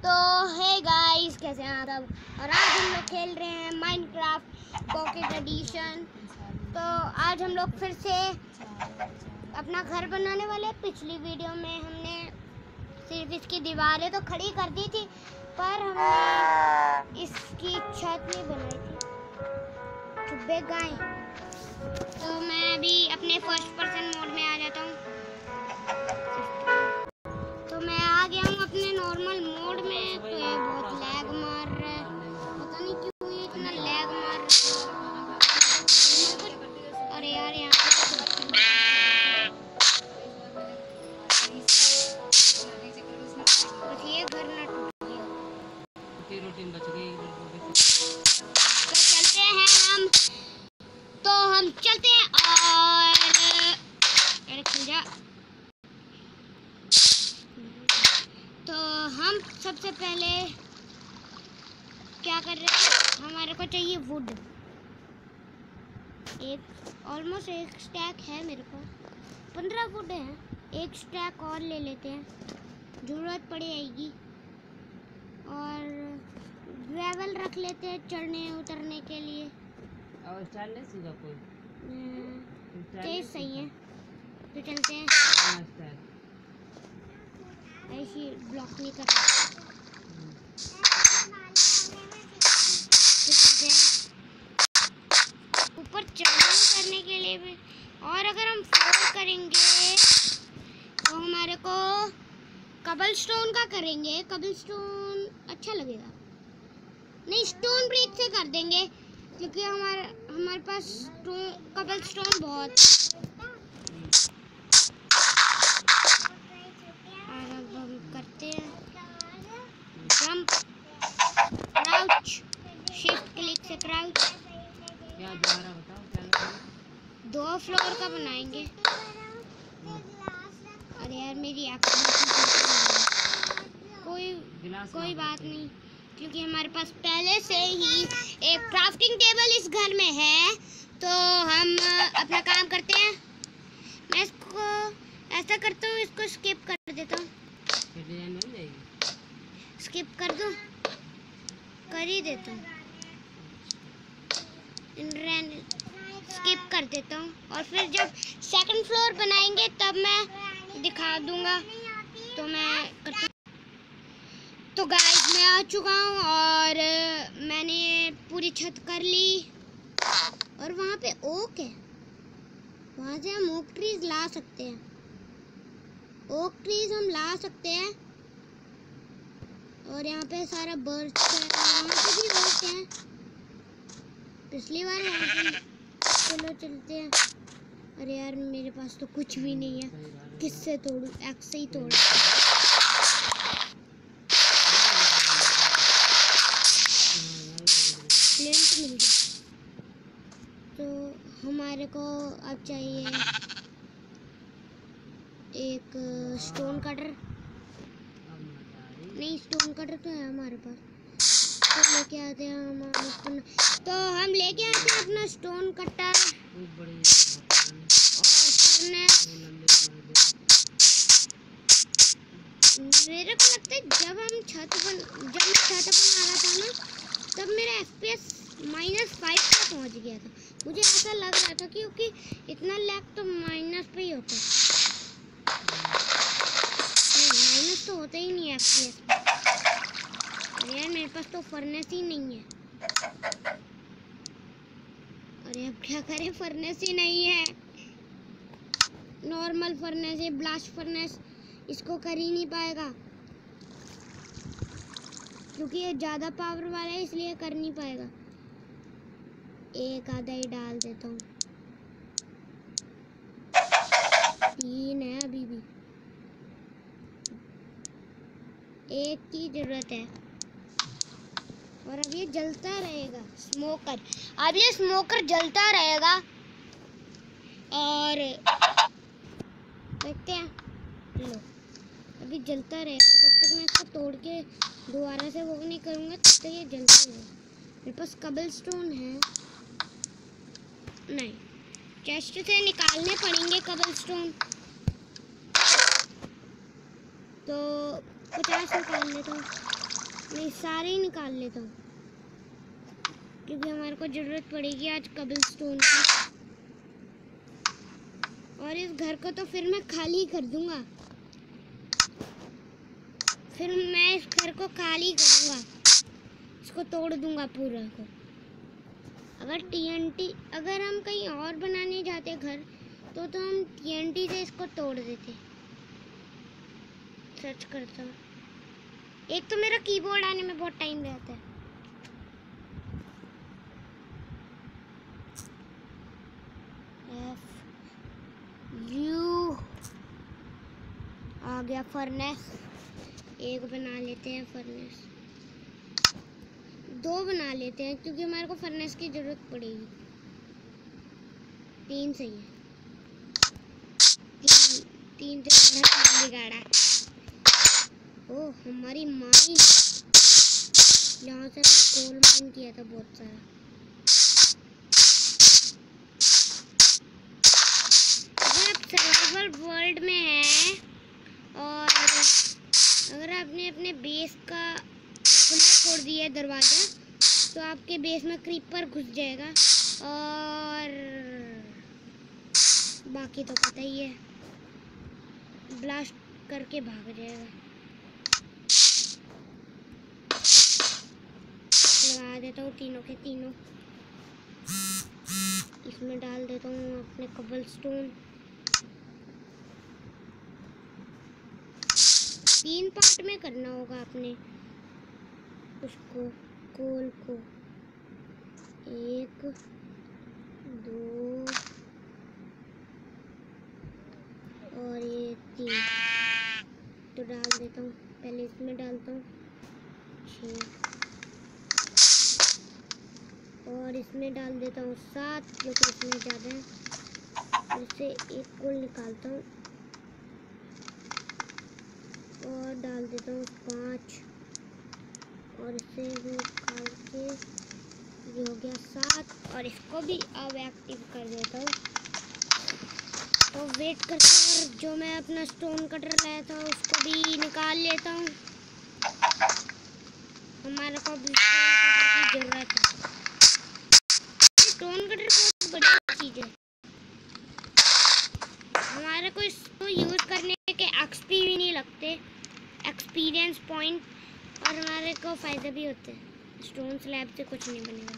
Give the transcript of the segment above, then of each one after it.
तो hey guys, कैसे हैं आप सब। और आज हम लोग खेल रहे हैं माइनक्राफ्ट पॉकेट एडिशन। तो आज हम लोग फिर से अपना घर बनाने वाले हैं। पिछली वीडियो में हमने सिर्फ इसकी दीवारें तो खड़ी कर दी थी, पर हमने इसकी छत नहीं बनाई थी। चुप्पे गाय। तो मैं अभी अपने फर्स्ट पर्सन मोड में आ जाता हूँ। तो मैं आ गया हूँ अपने नॉर्मल मोड में। तो ये बहुत लैग मार रहा है, पता नहीं क्यों ये इतना लैग मार रहा है। अरे यार यहाँ बस ये घर ना टूट गया। रूटीन बच गई। तो चलते हैं हम। तो हम चलते हैं और अरे खुल जा। तो हम सबसे पहले क्या कर रहे हैं, हमारे को चाहिए वुड। एक ऑलमोस्ट एक स्टैक है मेरे पास, 15 वुड है। एक स्टैक और ले लेते हैं, ज़रूरत पड़ी आएगी। और ग्रेवल रख लेते हैं चढ़ने उतरने के लिए। और स्टाइल नहीं सीखा कोई? तेज सही है। तो चलते हैं। ऐसी ब्लॉक नहीं कर रहा। तो चलते हैं ऊपर चढ़ने उतरने के लिए भी। और अगर हम फ्लोर करेंगे तो हमारे को कबलस्टोन का करेंगे। कबलस्टोन अच्छा लगेगा। नहीं, स्टोन ब्रिक से कर देंगे, क्योंकि हमारे पास कबलस्टोन बहुत करते हैं। जंप, क्राउच, शिफ्ट क्लिक से क्राउच। क्या दोबारा बताओ क्या? 2 फ्लोर का बनाएंगे। अरे यार मेरी कोई बात नहीं, क्योंकि हमारे पास पहले से ही एक क्राफ्टिंग टेबल इस घर में है। तो हम अपना काम करते हैं। मैं इसको ऐसा करता हूँ, इसको स्किप कर देता हूँ। स्किप कर दूँ, कर ही देता हूँ। स्किप कर देता हूँ और फिर जब सेकंड फ्लोर बनाएंगे तब मैं दिखा दूँगा। तो मैं करता हूँ। तो गाइस मैं आ चुका हूँ और मैंने पूरी छत कर ली। और वहाँ पे ओक है, वहाँ से हम ओक ट्रीज ला सकते हैं। ओक ट्रीज हम ला सकते हैं। और यहाँ पे सारा बर्च है, वहाँ पे भी ओक है। पिछली बार वहाँ पे चलो चलते हैं। अरे यार मेरे पास तो कुछ भी नहीं है, किससे तोड़ूं? एक्स से ही तोड़। प्लेट मिल गया। तो हमारे को अब चाहिए एक स्टोन कटर। नहीं, स्टोन कटर तो है हमारे पास। तो लेके आते हैं हम अपना। तो हम लेके आते हैं अपना स्टोन कटर और फर्नेस। मेरे को लगता है जब मैं छत बना रहा था ना, तब मेरा FPS -5 पे पहुंच गया था। मुझे ऐसा लग रहा था, क्योंकि इतना लैग तो माइनस पे ही होता है। नहीं, माइनस तो होता ही नहीं है FPS पे। अरे यार मेरे पास तो फर्नेस ही नहीं है। अरे अब क्या करें, फर्नेस ही नहीं है। नॉर्मल फर्नेस है, ब्लास्ट फर्नेस इसको कर ही नहीं पाएगा, क्योंकि ये ज़्यादा पावर वाला है, इसलिए कर नहीं पाएगा। एक आधा ही डाल देता हूँ। 3 है अभी भी, एक की ज़रूरत है। और अब ये जलता रहेगा स्मोकर। अब ये स्मोकर जलता रहेगा और देखते हैं। लो, अभी जलता रहेगा जब तक मैं इसको तोड़ के दोबारा से वो नहीं करूँगा, तब तक ये जलता रहेगा। मेरे पास कबलस्टोन है नहीं, चेस्ट से निकालने पड़ेंगे कबलस्टोन। तो 50 निकाल लेता हूँ। नहीं, सारे ही निकाल लेता हूँ क्योंकि हमारे को जरूरत पड़ेगी आज कबलस्टोन की। और इस घर को तो फिर मैं खाली कर दूंगा, फिर मैं इस घर को खाली करूंगा, इसको तोड़ दूंगा पूरा को। अगर हम कहीं और बनाने जाते घर तो हम TNT से इसको तोड़ देते। सर्च करता हूँ। एक तो मेरा कीबोर्ड आने में बहुत टाइम रहता है। आ गया फर्नेस। एक बना लेते हैं फर्नेस, 2 बना लेते हैं क्योंकि हमारे को फर्नेस की जरूरत पड़ेगी। 3 सही है। 3 से काम बिगाड़ा। ओह, हमारी माइन, यहाँ से कोल माइन किया था बहुत सारा। अगर आप सर्वाइवल वर्ल्ड में हैं और अगर आपने अपने बेस का खुला छोड़ दिया है दरवाज़ा, तो आपके बेस में क्रीपर घुस जाएगा और बाकी तो पता ही है, ब्लास्ट करके भाग जाएगा। लगा देता हूँ तीनों के तीनों, इसमें डाल देता हूँ अपने कबलस्टोन। 3 पार्ट में करना होगा अपने उसको, कोल को। 1 2 और ये 3 तो डाल देता हूँ। पहले इसमें डालता हूँ 6 और इसमें डाल देता हूँ 7 क्योंकि इसमें ज़्यादा है। इससे एक कोल निकालता हूँ और डाल देता हूँ 5 और इससे वो निकाल के ये हो गया 7 और इसको भी अब एक्टिव कर देता हूँ। तो वेट करते हैं और जो मैं अपना स्टोन कटर लाया था उसको भी निकाल लेता हूँ। हमारे को भी स्टोन कटर की जरूरत है। स्टोन कटर बहुत बड़ी चीज़ है, हमारे को इसको यूज़ करने के XP भी नहीं लगते, एक्सपीरियंस पॉइंट, और हमारे को फ़ायदे भी होते हैं। स्टोन स्लैब से कुछ नहीं बनेगा।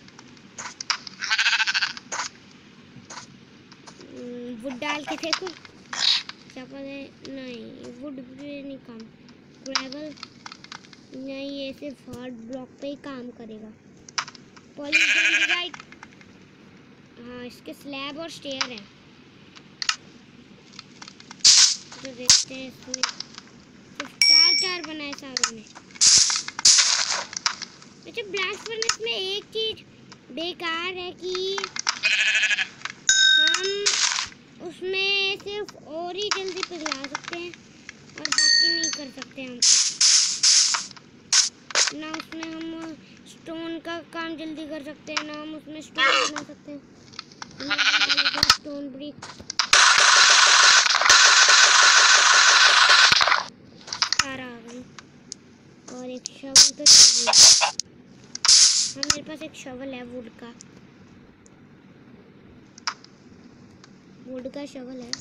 वुड डाल के देखो क्या पता है। नहीं, वुड पे नहीं काम, ग्रेवल नहीं, ये सिर्फ हार्ड ब्लॉक पे ही काम करेगा। पॉलीडेंड्राइट, हाँ इसके स्लैब और स्टेयर है। तो देखते हैं, इसमें सिर्फ 4 बनाए सारों में। अच्छा, ब्लास्ट फर्नेस में एक चीज बेकार है कि हम उसमें सिर्फ और ही जल्दी पिघला सकते हैं और बाकी नहीं कर सकते हम। ना उसमें हम स्टोन का काम जल्दी कर सकते हैं, ना हम उसमें स्टोन बना सकते हैं। स्टोन ब्रिक आ गई और एक शवल तो चाहिए। हाँ, मेरे पास एक शवल है, वुड का शवल है।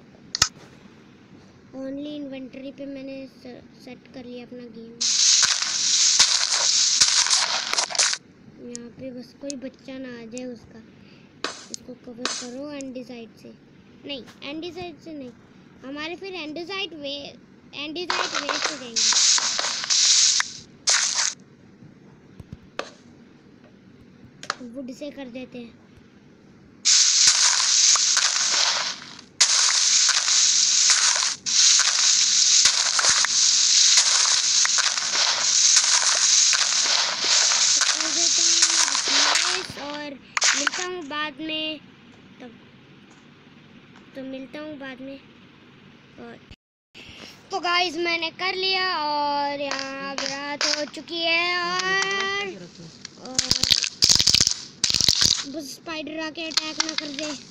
ओनली इन्वेंटरी पे मैंने सेट कर लिया अपना गेम। यहाँ पे बस कोई बच्चा ना आ जाए उसका। इसको कवर करो एंडीसाइड से, नहीं एंडीसाइड से नहीं, हमारे फिर एंडीसाइड वेस्ट हो जाएंगे। वुड से कर देते हैं। और मिलता हूँ बाद में, तो मिलता हूँ बाद में। और तो गाइस मैंने कर लिया और यहाँ रात हो चुकी है और बस स्पाइडर आके अटैक ना कर दे।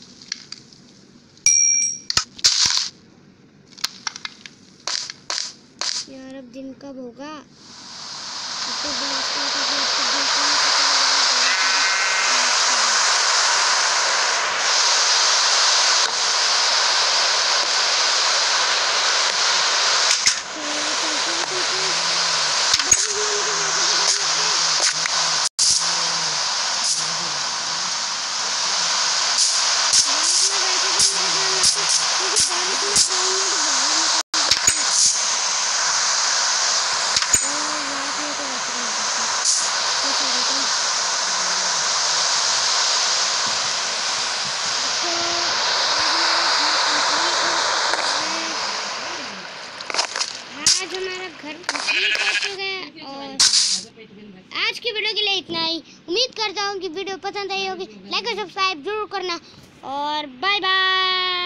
यार अब दिन कब होगा, आज हमारा घर कंप्लीट हो चुका है और आज की वीडियो के लिए इतना ही। उम्मीद करता हूँ कि वीडियो पसंद आई होगी। लाइक और सब्सक्राइब जरूर करना और बाय बाय।